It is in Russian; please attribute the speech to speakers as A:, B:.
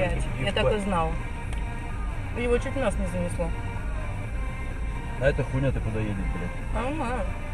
A: опять. Я так и знала. Его чуть в нас не занесло.
B: А эта хуйня-то куда едет, блядь?
A: Ага.